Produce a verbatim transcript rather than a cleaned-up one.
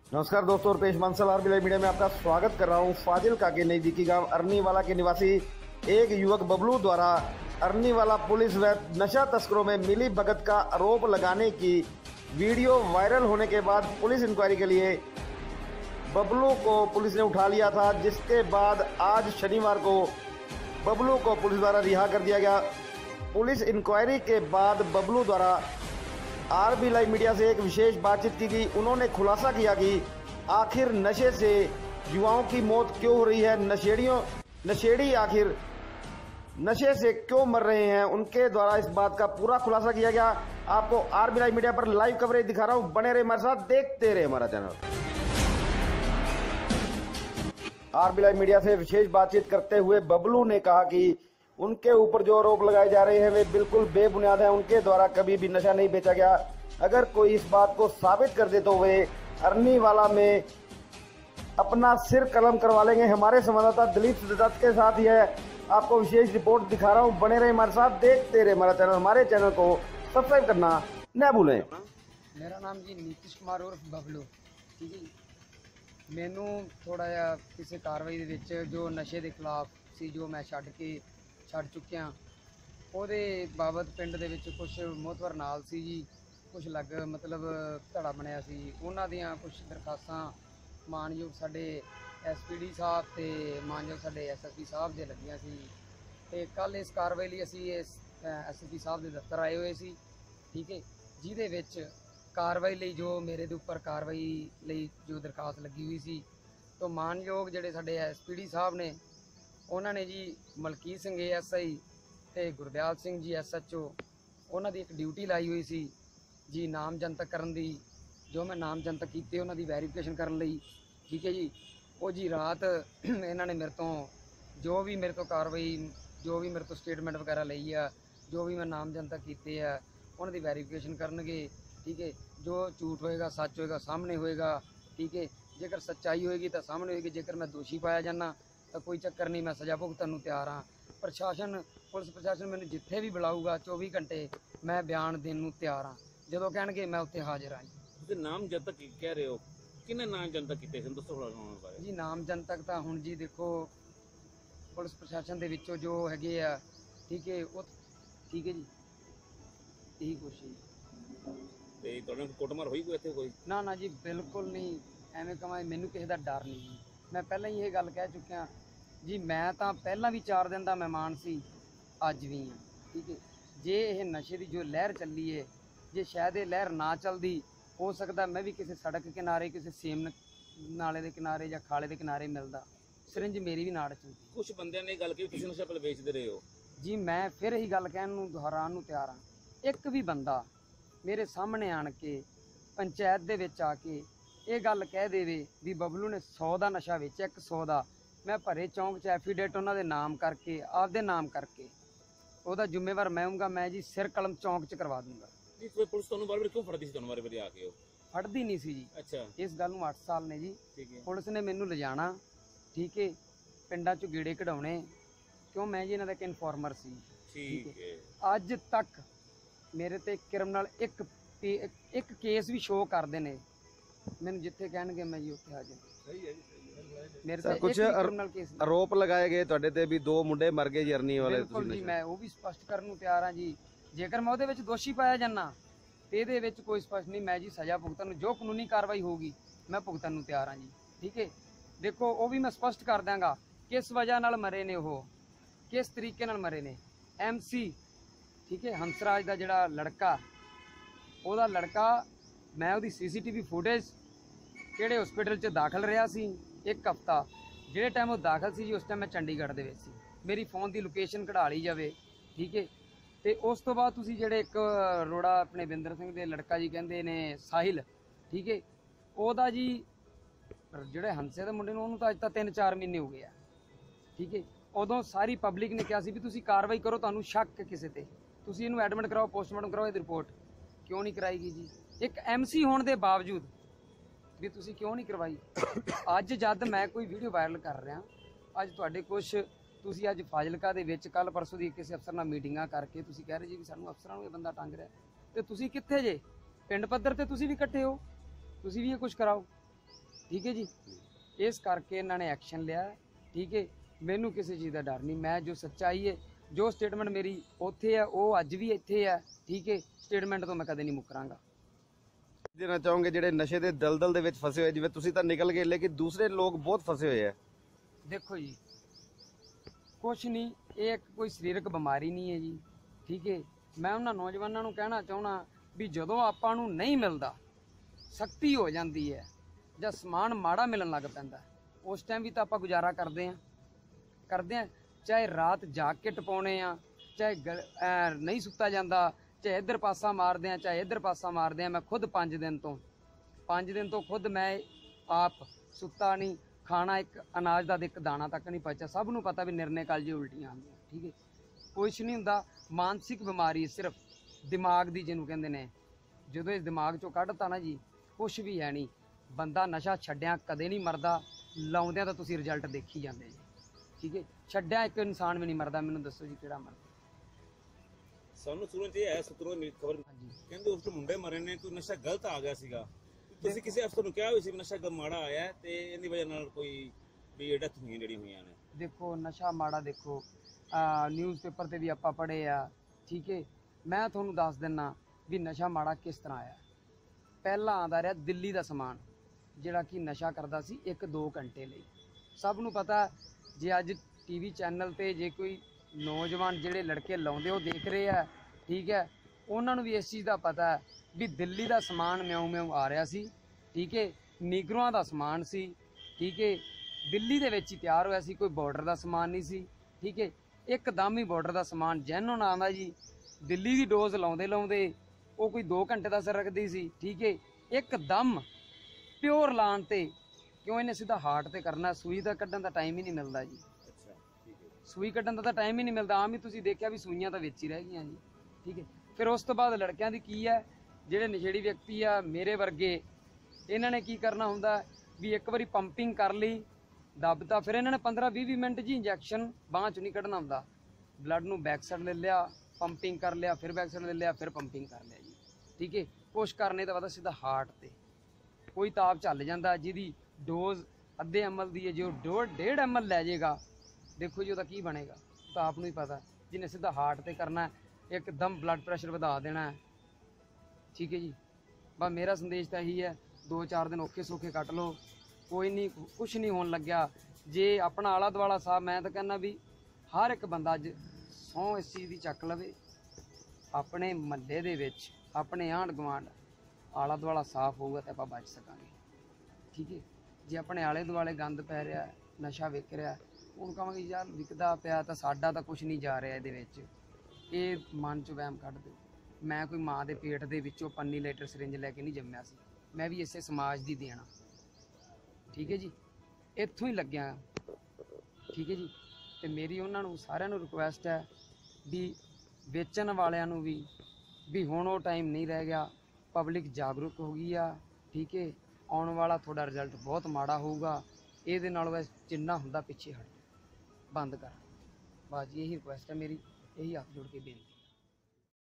नमस्कार दोस्तों, Rupesh Bansal RB live media में आपका स्वागत कर रहा हूं। फाजिलका के नजदीकी गांव अरनीवाला के निवासी एक युवक बबलू द्वारा अरनीवाला पुलिस व नशा तस्करों में मिली भगत का आरोप लगाने की वीडियो वायरल होने के बाद पुलिस इंक्वायरी के लिए बबलू को पुलिस ने उठा लिया था, जिसके बाद आज शनिवार को बबलू को पुलिस द्वारा रिहा कर दिया गया। पुलिस इंक्वायरी के बाद बबलू द्वारा आरबी लाइव मीडिया से एक विशेष बातचीत की गई। उन्होंने खुलासा किया कि आखिर नशे से युवाओं की मौत क्यों हो रही है, नशेड़ियों नशेड़ी आखिर नशे से क्यों मर रहे हैं। उनके द्वारा इस बात का पूरा खुलासा किया गया। आपको आरबी लाइव मीडिया पर लाइव कवरेज दिखा रहा हूं, बने रहे हमारे साथ, देखते रहे हमारा चैनल। आरबी लाइव मीडिया से विशेष बातचीत करते हुए बबलू ने कहा कि उनके ऊपर जो आरोप लगाए जा रहे हैं वे बिल्कुल बेबुनियाद हैं। उनके द्वारा कभी भी नशा नहीं बेचा गया। अगर कोई इस बात को साबित कर दे तो वे अरनीवाला में अपना सिर कलम करवा लेंगे। हमारे संवाददाता दिलीप दत्त के साथ ही है, आपको विशेष रिपोर्ट दिखा रहा हूं, बने रहे हमारे साथ, देखते रहे हमारा चैनल। हमारे चैनल को सब्सक्राइब करना न भूलें। मेरा नाम जी नीतीश कुमार उर्फ बबलू। ठीक है, मैनू थोड़ा जिहा किसी कार्रवाई दे विच जो नशे के खिलाफ सी जो मैं छड्ड के छड़ चुकिया, ਉਹਦੇ ਬਾਬਤ ਪਿੰਡ ਦੇ ਵਿੱਚ ਕੁਝ ਮੋਹਤਵਰ ਨਾਲ ਸੀ ਜੀ, ਕੁਝ ਲੱਗ ਮਤਲਬ ਧੜਾ ਬਣਿਆ ਸੀ। ਉਹਨਾਂ ਦੀਆਂ ਕੁਝ ਦਰਖਾਸਤਾਂ ਮਾਨਯੋਗ ਸਾਡੇ ਐਸਪੀਡੀ ਸਾਹਿਬ ਤੇ ਮਾਨਯੋਗ ਸਾਡੇ ਐਸਐਸਪੀ ਸਾਹਿਬ ਦੇ ਲੱਗੀਆਂ ਸੀ ਤੇ ਕੱਲ ਇਸ ਕਾਰਵਾਈ ਲਈ ਅਸੀਂ ਇਸ ਐਸਐਸਪੀ ਸਾਹਿਬ ਦੇ ਦਫ਼ਤਰ ਆਏ ਹੋਏ ਸੀ। ਠੀਕ ਹੈ, ਜਿਹਦੇ ਵਿੱਚ ਕਾਰਵਾਈ ਲਈ ਜੋ ਮੇਰੇ ਦੇ ਉੱਪਰ ਕਾਰਵਾਈ ਲਈ ਜੋ ਦਰਖਾਸਤ ਲੱਗੀ ਹੋਈ ਸੀ, ਤੋਂ ਮਾਨਯੋਗ ਜਿਹੜੇ ਸਾਡੇ ਐਸਪੀਡੀ ਸਾਹਿਬ ਨੇ ਉਹਨਾਂ ਨੇ ਜੀ Malkeet Singh A S I ਤੇ Gurdial Singh G S H O, ਉਹਨਾਂ ਦੀ ਇੱਕ ਡਿਊਟੀ ਲਾਈ ਹੋਈ ਸੀ ਜੀ ਨਾਮ ਜਨਤਕ ਕਰਨ ਦੀ। ਜੋ ਮੈਂ ਨਾਮ ਜਨਤਕ ਕੀਤੇ ਉਹਨਾਂ ਦੀ ਵੈਰੀਫਿਕੇਸ਼ਨ ਕਰਨ ਲਈ। ਠੀਕ ਹੈ ਜੀ, ਉਹ ਜੀ ਰਾਤ ਇਹਨਾਂ ਨੇ ਮੇਰੇ ਤੋਂ ਜੋ ਵੀ ਮੇਰੇ ਤੋਂ ਕਾਰਵਾਈ ਜੋ ਵੀ ਮੇਰੇ ਤੋਂ ਸਟੇਟਮੈਂਟ ਵਗੈਰਾ ਲਈ ਆ, ਜੋ ਵੀ ਮੈਂ ਨਾਮ ਜਨਤਕ ਕੀਤੇ ਆ, ਉਹਨਾਂ ਦੀ ਵੈਰੀਫਿਕੇਸ਼ਨ ਕਰਨਗੇ। ਠੀਕ ਹੈ, ਜੋ ਝੂਠ ਹੋਏਗਾ ਸੱਚ ਹੋਏਗਾ ਸਾਹਮਣੇ ਹੋਏਗਾ। ਠੀਕ ਹੈ, ਜੇਕਰ ਸੱਚਾਈ ਹੋਏਗੀ ਤਾਂ ਸਾਹਮਣੇ ਹੋਏਗੀ, ਜੇਕਰ ਮੈਂ ਦੋਸ਼ੀ ਪਾਇਆ ਜਾਂਦਾ ਤਾਂ ਕੋਈ ਚੱਕਰ ਨਹੀਂ, मैं सज़ा भुगतन ਨੂੰ ਤਿਆਰ ਹਾਂ। ਪ੍ਰਸ਼ਾਸਨ ਪੁਲਿਸ ਪ੍ਰਸ਼ਾਸਨ ਮੈਨੂੰ ਜਿੱਥੇ ਵੀ ਬੁਲਾਊਗਾ ਚੌਵੀ ਘੰਟੇ ਮੈਂ ਬਿਆਨ ਦੇਣ ਨੂੰ ਤਿਆਰ ਹਾਂ। ਜਦੋਂ ਕਹਿਣਗੇ ਮੈਂ ਉੱਥੇ ਹਾਜ਼ਰ ਹਾਂ। ਤੁਸੀਂ ਨਾਮ ਜਨਤਕ ਕਹਿ ਰਹੇ ਹੋ, ਕਿਹਨੇ ਨਾਮ ਜਨਤਕ ਕੀਤੇ ਸੀ, ਦੱਸੋ ਥੋੜਾ ਉਹਨਾਂ ਬਾਰੇ ਜੀ। ਨਾਮ ਜਨਤਕ ਤਾਂ ਹੁਣ ਜੀ ਦੇਖੋ ਪੁਲਿਸ ਪ੍ਰਸ਼ਾਸਨ ਦੇ ਵਿੱਚੋਂ ਜੋ ਹੈਗੇ ਆ, ਠੀਕ ਹੈ ਉਹ ਠੀਕ ਹੈ ਜੀ, ਇਹੀ ਕੁਛ ਜੀ। ਤੇ ਤੁਹਾਡੇ ਨਾਲ ਕੁੱਟਮਾਰ ਹੋਈ ਕੋਈ ਇੱਥੇ ਕੋਈ? ਨਾ ਨਾ ਜੀ, ਬਿਲਕੁਲ ਨਹੀਂ। ਐਵੇਂ ਕਮਾਂ ਮੈਨੂੰ ਕਿਸੇ ਦਾ ਡਰ ਨਹੀਂ ਜੀ। ਮੈਂ ਪਹਿਲਾਂ ਹੀ ਇਹ ਗੱਲ ਕਹਿ ਚੁੱਕਿਆ ਜੀ, ਮੈਂ ਤਾਂ ਪਹਿਲਾਂ ਵੀ ਚਾਰ ਦਿਨ ਦਾ ਮਹਿਮਾਨ ਸੀ, ਅੱਜ ਵੀ ਹਾਂ। ਠੀਕ ਹੈ, ਜੇ ਇਹ ਨਸ਼ੇ ਦੀ ਜੋ ਲਹਿਰ ਚੱਲੀ ਹੈ, ਜੇ ਸ਼ਾਇਦ ਇਹ ਲਹਿਰ ਨਾ ਚੱਲਦੀ, ਹੋ ਸਕਦਾ ਮੈਂ ਵੀ ਕਿਸੇ ਸੜਕ ਕਿਨਾਰੇ, ਕਿਸੇ ਸੇਮ ਨਾਲੇ ਦੇ ਕਿਨਾਰੇ ਜਾਂ ਖਾਲੇ ਦੇ ਕਿਨਾਰੇ ਮਿਲਦਾ, ਸਿਰਿੰਜ ਮੇਰੀ ਵੀ ਨਾੜ ਚਲਦੀ। ਕੁਝ ਬੰਦਿਆਂ ਨੇ ਗੱਲ ਕੀਤੀ ਤੁਸੀਂ ਨਸ਼ਾ ਪਹਿਲਾਂ ਵੇਚਦੇ ਰਹੇ ਹੋ ਜੀ। ਮੈਂ ਫਿਰ ਇਹੀ ਗੱਲ ਕਹਿਣ ਨੂੰ ਦੁਹਰਾਉਣ ਨੂੰ ਤਿਆਰ ਹਾਂ। ਇੱਕ ਵੀ ਬੰਦਾ ਮੇਰੇ ਸਾਹਮਣੇ ਆਣ ਕੇ ਪੰਚਾਇਤ ਦੇ ਵਿੱਚ ਆ ਕੇ ਇਹ ਗੱਲ ਕਹਿ ਦੇਵੇ ਵੀ ਬਬਲੂ ਨੇ ਸੌ ਦਾ ਨਸ਼ਾ ਵੇਚਿਆ, ਇੱਕ ਸੌ ਦਾ, ਮੈਂ ਭਰੇ ਚੌਂਕ 'ਚ ਐਫੀਡੇਟ ਉਹਨਾਂ ਦੇ ਨਾਮ ਕਰਕੇ, ਆਪਦੇ ਨਾਮ ਕਰਕੇ, ਉਹਦਾ ਜ਼ਿੰਮੇਵਾਰ ਮੈਂ ਹੋਊਂਗਾ। ਮੈਂ ਜੀ ਸਿਰ ਕਲਮ ਚੌਂਕ 'ਚ ਕਰਵਾ ਦੂੰਗਾ ਜੀ। ਕੋਈ ਪੁਲਿਸ ਤੁਹਾਨੂੰ ਬਾਰ-ਬਾਰ ਕਿਉਂ ਫੜਦੀ ਸੀ, ਤੁਹਾਨੂੰ ਬਾਰੇ-ਬਾਰੇ ਆ ਕੇ? ਉਹ ਫੜਦੀ ਨਹੀਂ ਸੀ ਜੀ। ਅੱਛਾ, ਇਸ ਗੱਲ ਨੂੰ ਅੱਠ ਸਾਲ ਨੇ ਜੀ। ਠੀਕ ਹੈ, ਪੁਲਿਸ ਨੇ ਮੈਨੂੰ ਲਿਜਾਣਾ, ਠੀਕ ਹੈ, ਪਿੰਡਾਂ 'ਚੋਂ ਗੇੜੇ ਕਢਾਉਣੇ, ਕਿਉਂ ਮੈਂ ਜੀ ਇਹਨਾਂ ਦਾ ਇੱਕ ਇਨਫੋਰਮਰ ਸੀ। ਠੀਕ ਹੈ, ਅੱਜ ਤੱਕ ਮੇਰੇ ਤੇ ਕ੍ਰਿਮੀਨਲ ਇੱਕ ਇੱਕ ਕੇਸ ਵੀ ਸ਼ੋਅ ਕਰਦੇ ਨੇ। ਮੈਨੂੰ ਜਿੱਥੇ ਕਹਿਣਗੇ ਮੈਂ ਜੀ ਉੱਥੇ ਹਾਜ਼ਰ। ਸਹੀ ਹੈ ਜੀ, ਮੇਰੇ ਤੇ ਕੁਝ ਕ੍ਰਿਮੀਨਲ ਕੇਸ ਆਰੋਪ ਲਗਾਏ ਗਏ ਤੁਹਾਡੇ ਤੇ ਵੀ ਦੋ ਮੁੰਡੇ ਮਰ ਗਏ ਜੀ ਅਰਨੀਵਾਲੇ। ਬਿਲਕੁਲ ਜੀ, ਮੈਂ ਉਹ ਵੀ ਸਪਸ਼ਟ ਕਰਨ ਨੂੰ ਤਿਆਰ ਹਾਂ ਜੀ। ਜੇਕਰ ਮੈਂ ਉਹਦੇ ਵਿੱਚ ਦੋਸ਼ੀ ਪਾਇਆ ਜਾਂਦਾ ਤੇ ਇਹਦੇ ਵਿੱਚ ਕੋਈ ਸਪਸ਼ਟ ਨਹੀਂ, ਮੈਂ ਜੀ ਸਜ਼ਾ ਭੁਗਤਣ ਨੂੰ, ਜੋ ਕਾਨੂੰਨੀ ਕਾਰਵਾਈ ਹੋਊਗੀ ਮੈਂ ਭੁਗਤਣ ਨੂੰ ਤਿਆਰ ਹਾਂ ਜੀ। ਠੀਕ ਹੈ, ਦੇਖੋ ਉਹ ਵੀ ਮੈਂ ਸਪਸ਼ਟ ਕਰ ਦਾਂਗਾ ਕਿਸ ਵਜ੍ਹਾ ਨਾਲ ਮਰੇ ਨੇ, ਉਹ ਕਿਸ ਤਰੀਕੇ ਨਾਲ ਮਰੇ ਨੇ। ਐਮ ਸੀ, ਠੀਕ ਹੈ, ਹੰਸਰਾਜ ਦਾ ਜਿਹੜਾ ਲੜਕਾ, ਉਹਦਾ ਲੜਕਾ, ਮੈਂ ਉਹਦੀ C C T V footage, ਕਿਹੜੇ ਹਸਪੀਟਲ 'ਚ ਦਾਖਲ ਰਿਹਾ ਸੀ ਇੱਕ ਹਫ਼ਤਾ, ਜਿਹੜੇ ਟਾਈਮ ਉਹ ਦਾਖਲ ਸੀ ਜੀ ਉਸ ਟਾਈਮ ਮੈਂ ਚੰਡੀਗੜ੍ਹ ਦੇ ਵਿੱਚ ਸੀ। ਮੇਰੀ ਫ਼ੋਨ ਦੀ ਲੋਕੇਸ਼ਨ ਕਢਾ ਲਈ ਜਾਵੇ। ਠੀਕ ਹੈ, ਤੇ ਉਸ ਤੋਂ ਬਾਅਦ ਤੁਸੀਂ ਜਿਹੜੇ ਇੱਕ ਅਰੋੜਾ ਆਪਣੇ ਬਿੰਦਰ ਸਿੰਘ ਦੇ ਲੜਕਾ ਜੀ ਕਹਿੰਦੇ ਨੇ ਸਾਹਿਲ, ਠੀਕ ਹੈ, ਉਹਦਾ ਜੀ ਜਿਹੜੇ ਹੰਸੇ ਦੇ ਮੁੰਡੇ ਨੂੰ, ਉਹਨੂੰ ਤਾਂ ਅੱਜ ਤਾਂ ਤਿੰਨ ਚਾਰ ਮਹੀਨੇ ਹੋ ਗਏ ਆ। ਠੀਕ ਹੈ, ਉਦੋਂ ਸਾਰੀ ਪਬਲਿਕ ਨੇ ਕਿਹਾ ਸੀ ਵੀ ਤੁਸੀਂ ਕਾਰਵਾਈ ਕਰੋ, ਤੁਹਾਨੂੰ ਸ਼ੱਕ ਕਿਸੇ ਤੇ, ਤੁਸੀਂ ਇਹਨੂੰ ਐਡਮਿਟ ਕਰਾਓ, ਪੋਸਟਮਾਰਟਮ ਕਰਾਓ, ਇਹਦੀ ਰਿਪੋਰਟ ਕਿਉਂ ਨਹੀਂ ਕਰਾਈ ਗਈ ਜੀ? ਇੱਕ ਐਮ ਸੀ ਹੋਣ ਦੇ ਬਾਵਜੂਦ ਵੀ ਤੁਸੀਂ ਕਿਉਂ ਨਹੀਂ ਕਰਵਾਈ? ਅੱਜ ਜਦ ਮੈਂ ਕੋਈ ਵੀਡੀਓ ਵਾਇਰਲ ਕਰ ਰਿਹਾ, ਅੱਜ ਤੁਹਾਡੇ ਕੁਛ ਤੁਸੀਂ ਅੱਜ ਫਾਜ਼ਿਲਕਾ ਦੇ ਵਿੱਚ ਕੱਲ ਪਰਸੋਂ ਦੀ ਕਿਸੇ ਅਫਸਰ ਨਾਲ ਮੀਟਿੰਗਾਂ ਕਰਕੇ ਤੁਸੀਂ ਕਹਿ ਰਹੇ ਜੀ ਵੀ ਸਾਨੂੰ ਅਫਸਰਾਂ ਨੂੰ ਇਹ ਬੰਦਾ ਟੰਗ ਰਿਹਾ, ਤੇ ਤੁਸੀਂ ਕਿੱਥੇ ਜੇ? ਪਿੰਡ ਪੱਧਰ ਤੇ ਤੁਸੀਂ ਵੀ ਇਕੱਠੇ ਹੋ, ਤੁਸੀਂ ਵੀ ਇਹ ਕੁਝ ਕਰਾਓ। ਠੀਕ ਹੈ ਜੀ। ਇਸ ਕਰਕੇ ਇਹਨਾਂ ਨੇ ਐਕਸ਼ਨ ਲਿਆ, ਠੀਕ ਹੈ। ਮੈਨੂੰ ਕਿਸੇ ਚੀਜ਼ ਦਾ ਡਰ ਨਹੀਂ, ਮੈਂ ਜੋ ਸੱਚਾਈ ਹੈ, ਜੋ ਸਟੇਟਮੈਂਟ ਮੇਰੀ ਉੱਥੇ ਹੈ ਉਹ ਅੱਜ ਵੀ ਇੱਥੇ ਹੈ, ਠੀਕ ਹੈ। ਸਟੇਟਮੈਂਟ ਤੋਂ ਮੈਂ ਕਦੇ ਨਹੀਂ ਮੁੱਕਰਾਂਗਾ। ਦੇਣਾ ਚਾਹੋਗੇ ਜਿਹੜੇ ਨਸ਼ੇ ਦੇ ਦਲਦਲ ਦੇ ਵਿੱਚ ਫਸੇ ਹੋਏ, ਜਿਵੇਂ ਤੁਸੀਂ ਤਾਂ ਨਿਕਲ ਗਏ ਲੇਕਿਨ ਦੂਸਰੇ ਲੋਕ ਬਹੁਤ ਫਸੇ ਹੋਏ ਆ? ਦੇਖੋ ਜੀ, ਕੁਛ ਨਹੀਂ, ਇਹ ਇੱਕ ਕੋਈ ਸਰੀਰਕ ਬਿਮਾਰੀ ਨਹੀਂ ਹੈ ਜੀ, ਠੀਕ ਹੈ। ਮੈਂ ਉਹਨਾਂ ਨੌਜਵਾਨਾਂ ਨੂੰ ਕਹਿਣਾ ਚਾਹੁੰਦਾ ਵੀ ਜਦੋਂ ਆਪਾਂ ਨੂੰ ਨਹੀਂ ਮਿਲਦਾ, ਸਖਤੀ ਹੋ ਜਾਂਦੀ ਹੈ ਜਾਂ ਸਮਾਨ ਮਾੜਾ ਮਿਲਣ ਲੱਗ ਪੈਂਦਾ, ਉਸ ਟਾਈਮ ਵੀ ਤਾਂ ਆਪਾਂ ਗੁਜ਼ਾਰਾ ਕਰਦੇ ਹਾਂ ਕਰਦੇ ਹਾਂ ਚਾਹੇ ਰਾਤ ਜਾਗ ਕੇ ਟਪਾਉਣੇ ਆ, ਚਾਹੇ ਗ- ਐਂ ਨਹੀਂ ਸੁੱਤਾ ਜਾਂਦਾ, ਚਾਹੇ ਇੱਧਰ ਪਾਸਾ ਮਾਰਦੇ ਆ, ਚਾਹੇ ਇੱਧਰ ਪਾਸਾ ਮਾਰਦੇ ਆ। ਮੈਂ ਖੁਦ ਪੰਜ ਦਿਨ ਤੋਂ ਪੰਜ ਦਿਨ ਤੋਂ ਖੁਦ ਮੈਂ ਆਪ ਸੁੱਤਾ ਨਹੀਂ, ਖਾਣਾ ਇੱਕ ਅਨਾਜ ਦਾ ਇੱਕ ਦਾਣਾ ਤੱਕ ਨਹੀਂ ਪਚਿਆ। ਸਭ ਨੂੰ ਪਤਾ ਵੀ ਨਿਰਣੇ ਕਾਲਜੀ ਉਲਟੀਆਂ ਆਉਂਦੀਆਂ, ਠੀਕ ਹੈ। ਕੁਛ ਨਹੀਂ ਹੁੰਦਾ, ਮਾਨਸਿਕ ਬਿਮਾਰੀ ਸਿਰਫ ਦਿਮਾਗ ਦੀ, ਜਿਹਨੂੰ ਕਹਿੰਦੇ ਨੇ। ਜਦੋਂ ਇਸ ਦਿਮਾਗ ਚੋਂ ਕੱਢਤਾ ਨਾ ਜੀ, ਕੁਛ ਵੀ ਹੈ ਨਹੀਂ। ਬੰਦਾ ਨਸ਼ਾ ਛੱਡਿਆ ਕਦੇ ਨਹੀਂ ਮਰਦਾ, ਲਾਉਂਦਿਆਂ ਤਾਂ ਤੁਸੀਂ ਰਿਜ਼ਲਟ ਦੇਖੀ ਜਾਂਦੇ ਜੀ, ਠੀਕ ਹੈ। ਛੱਡਿਆ ਇੱਕ ਇਨਸਾਨ ਵੀ ਨਹੀਂ ਮਰਦਾ, ਮੈਨੂੰ ਦੱਸੋ ਜੀ ਕਿਹੜਾ ਮਰਦਾ? ਸਾਨੂੰ ਸੁਣਨ ਚ ਇਹ ਆਇਆ, ਸਤਰੋਂ ਮੇਰੀ ਖਬਰ ਹਾਂਜੀ। ਕਹਿੰਦੇ ਉਸ ਤੋਂ ਮੁੰਡੇ ਮਰੇ ਨੇ, ਕੋਈ ਨਸ਼ਾ ਗਲਤ ਆ ਗਿਆ ਸੀਗਾ। ਤੁਸੀਂ ਕਿਸੇ ਅਫਸਰ ਨੂੰ ਕਿਹਾ ਹੋਈ ਸੀ ਵੀ ਨਸ਼ਾ ਗ ਮਾੜਾ ਆਇਆ ਹੈ ਤੇ ਇਹਦੀ ਵਜ੍ਹਾ ਨਾਲ ਕੋਈ ਵੀ ਡੈਥ ਹੋਈਆਂ ਜਿਹੜੀਆਂ ਹੋਈਆਂ ਨੇ? ਦੇਖੋ ਨਸ਼ਾ ਮਾੜਾ, ਦੇਖੋ ਨਿਊਜ਼ਪੇਪਰ ਤੇ ਵੀ ਆਪਾਂ ਪੜ੍ਹੇ ਆ, ਠੀਕ ਹੈ। ਮੈਂ ਤੁਹਾਨੂੰ ਦੱਸ ਦਿੰਨਾ ਵੀ ਨਸ਼ਾ ਮਾੜਾ ਕਿਸ ਤਰ੍ਹਾਂ ਆਇਆ। ਪਹਿਲਾਂ ਆਉਂਦਾ ਰਿਹਾ ਦਿੱਲੀ ਦਾ ਸਮਾਨ, ਜਿਹੜਾ ਕਿ ਨਸ਼ਾ ਕਰਦਾ ਸੀ ਇੱਕ ਦੋ ਘੰਟੇ ਲਈ। ਸਭ ਨੂੰ ਪਤਾ, ਜੇ ਅੱਜ ਟੀਵੀ ਚੈਨਲ ਤੇ ਜੇ ਕੋਈ ਨੌਜਵਾਨ ਜਿਹੜੇ ਲੜਕੇ ਲਾਉਂਦੇ ਉਹ ਦੇਖ ਰਹੇ ਆ, ਠੀਕ ਹੈ, ਉਹਨਾਂ ਨੂੰ ਵੀ ਇਸ ਚੀਜ਼ ਦਾ ਪਤਾ ਹੈ ਵੀ ਦਿੱਲੀ ਦਾ ਸਮਾਨ ਮਿਉਂ ਮਿਉਂ ਆ ਰਿਹਾ ਸੀ, ਠੀਕ ਹੈ। ਨੀਗਰੋਆਂ ਦਾ ਸਮਾਨ ਸੀ, ਠੀਕ ਹੈ। ਦਿੱਲੀ ਦੇ ਵਿੱਚ ਹੀ ਤਿਆਰ ਹੋਇਆ ਸੀ, ਕੋਈ ਬਾਰਡਰ ਦਾ ਸਮਾਨ ਨਹੀਂ ਸੀ, ਠੀਕ ਹੈ। ਇੱਕਦਮ ਹੀ ਬਾਰਡਰ ਦਾ ਸਮਾਨ ਜੈਨੂਨ ਆਉਂਦਾ ਜੀ। ਦਿੱਲੀ ਦੀ ਡੋਜ਼ ਲਾਉਂਦੇ ਲਾਉਂਦੇ ਉਹ ਕੋਈ ਦੋ ਘੰਟੇ ਦਾ ਅਸਰ ਰੱਖਦੀ ਸੀ, ਠੀਕ ਹੈ। ਇੱਕਦਮ ਪਿਓਰ ਲਾਉਣ ਤੇ, ਕਿਉਂ ਇਹਨੇ ਸਿੱਧਾ ਹਾਰਟ ਤੇ ਕਰਨਾ, ਸੂਈ ਦਾ ਕੱਢਣ ਦਾ ਟਾਈਮ ਹੀ ਨਹੀਂ ਮਿਲਦਾ ਜੀ। ਅੱਛਾ, ਠੀਕ ਹੈ। ਸੂਈ ਕੱਢਣ ਦਾ ਤਾਂ ਟਾਈਮ ਹੀ ਨਹੀਂ ਮਿਲਦਾ। ਆਮ ਹੀ ਤੁਸੀਂ ਦੇਖਿਆ ਵੀ ਸੂਈਆਂ ਤਾਂ ਵਿੱਚ ਹੀ ਰਹਿ ਗਈਆਂ ਜੀ, ਠੀਕ ਹੈ। ਫਿਰ ਉਸ ਤੋਂ ਬਾਅਦ ਲੜਕਿਆਂ ਦੀ ਕੀ ਹੈ, ਜਿਹੜੇ ਨਸ਼ੇੜੀ ਵਿਅਕਤੀ ਆ ਮੇਰੇ ਵਰਗੇ, ਇਹਨਾਂ ਨੇ ਕੀ ਕਰਨਾ ਹੁੰਦਾ ਵੀ ਇੱਕ ਵਾਰੀ ਪੰਪਿੰਗ ਕਰ ਲਈ, ਦੱਬਤਾ, ਫਿਰ ਇਹਨਾਂ ਨੇ ਪੰਦਰਾਂ ਵੀਹ ਵੀਹ ਮਿੰਟ ਜੀ ਇੰਜੈਕਸ਼ਨ ਬਾਂਹ ਚੋਂ ਨਹੀਂ ਕੱਢਣਾ ਹੁੰਦਾ। ਬਲੱਡ ਨੂੰ ਬੈਕ ਸਾਈਡ ਲੈ ਲਿਆ, ਪੰਪਿੰਗ ਕਰ ਲਿਆ, ਫਿਰ ਬੈਕ ਸਾਈਡ ਲੈ ਲਿਆ, ਫਿਰ ਪੰਪਿੰਗ ਕਰ ਲਿਆ ਜੀ, ਠੀਕ ਹੈ। ਕੁਛ ਕਰਨੇ ਤਾਂ ਪਤਾ ਸਿੱਧਾ ਹਾਰਟ ਤੇ ਕੋਈ ਤਾਪ ਚੱਲ ਜਾਂਦਾ, ਜਿਹਦੀ ਡੋਜ਼ ਅੱਧੇ ਐਮ ਐਲ ਦੀ ਹੈ, ਜੇ ਉਹ ਡੋ ਡੇਢ ਐਮ ਐਲ ਲੈ ਜਾਏਗਾ, ਦੇਖੋ ਜੀ ਉਹਦਾ ਕੀ ਬਣੇਗਾ, ਤਾਂ ਆਪ ਨੂੰ ਹੀ ਪਤਾ। ਜਿਹਨੇ ਸਿੱਧਾ ਹਾਰਟ ਤੇ ਕਰਨਾ, ਇੱਕਦਮ ਬਲੱਡ ਪ੍ਰੈਸ਼ਰ ਵਧਾ ਦੇਣਾ, ਠੀਕ ਹੈ ਜੀ। ਬਸ ਮੇਰਾ ਸੰਦੇਸ਼ ਤਾਂ ਇਹੀ ਹੈ, ਦੋ ਚਾਰ ਦਿਨ ਔਖੇ ਸੌਖੇ ਕੱਟ ਲਓ, ਕੋਈ ਨਹੀਂ, ਕੁਛ ਨਹੀਂ ਹੋਣ ਲੱਗਿਆ। ਜੇ ਆਪਣਾ ਆਲਾ ਦੁਆਲਾ ਸਾਫ, ਮੈਂ ਤਾਂ ਕਹਿੰਦਾ ਵੀ ਹਰ ਇੱਕ ਬੰਦਾ ਅੱਜ ਸਹੁੰ ਇਸ ਚੀਜ਼ ਦੀ ਚੱਕ ਲਵੇ, ਆਪਣੇ ਮਹੱਲੇ ਦੇ ਵਿੱਚ, ਆਪਣੇ ਆਂਢ ਗੁਆਂਢ ਆਲਾ ਦੁਆਲਾ ਸਾਫ ਹੋਊਗਾ ਤਾਂ ਆਪਾਂ ਬਚ ਸਕਾਂਗੇ, ਠੀਕ ਹੈ। ਜੇ ਆਪਣੇ ਆਲੇ ਦੁਆਲੇ ਗੰਦ ਪੈ ਰਿਹਾ, ਨਸ਼ਾ ਵਿਕ ਰਿਹਾ, ਉਹਨੂੰ ਕਹਾਂਗੇ ਯਾਰ ਵਿਕਦਾ ਪਿਆ ਤਾਂ ਸਾਡਾ ਤਾਂ ਕੁਛ ਨਹੀਂ ਜਾ ਰਿਹਾ ਇਹਦੇ ਵਿੱਚ, ਇਹ ਮਨ 'ਚੋਂ ਵਹਿਮ ਕੱਢ ਦਿਓ। ਮੈਂ ਕੋਈ ਮਾਂ ਦੇ ਪੇਟ ਦੇ ਵਿੱਚੋਂ ਪੰਨੀ ਲੀਟਰ ਸਿਰਿੰਜ ਲੈ ਕੇ ਨਹੀਂ ਜੰਮਿਆ ਸੀ, ਮੈਂ ਵੀ ਇਸੇ ਸਮਾਜ ਦੀ ਦੇਣਾ, ਠੀਕ ਹੈ ਜੀ। ਇੱਥੋਂ ਹੀ ਲੱਗਿਆ, ਠੀਕ ਹੈ ਜੀ। ਤੇ ਮੇਰੀ ਉਹਨਾਂ ਨੂੰ ਸਾਰਿਆਂ ਨੂੰ ਰਿਕੁਐਸਟ ਹੈ ਵੀ ਵੇਚਣ ਵਾਲਿਆਂ ਨੂੰ ਵੀ ਵੀ ਹੁਣ ਉਹ ਟਾਈਮ ਨਹੀਂ ਰਹਿ ਗਿਆ, ਪਬਲਿਕ ਜਾਗਰੂਕ ਹੋ ਗਈ ਆ, ਠੀਕ ਹੈ। ਆਉਣ ਵਾਲਾ ਤੁਹਾਡਾ ਰਿਜ਼ਲਟ ਬਹੁਤ ਮਾੜਾ ਹੋਊਗਾ, ਇਹਦੇ ਨਾਲ ਵੈਸੇ ਜਿੰਨਾ ਹੁੰਦਾ ਪਿੱਛੇ ਹਟ ਬੰਦ ਕਰ। ਬਸ ਜੀ ਇਹੀ ਰਿਕੁਐਸਟ ਹੈ ਮੇਰੀ, ਇਹੀ ਹੱਥ ਜੋੜ ਕੇ ਬੇਨਤੀ।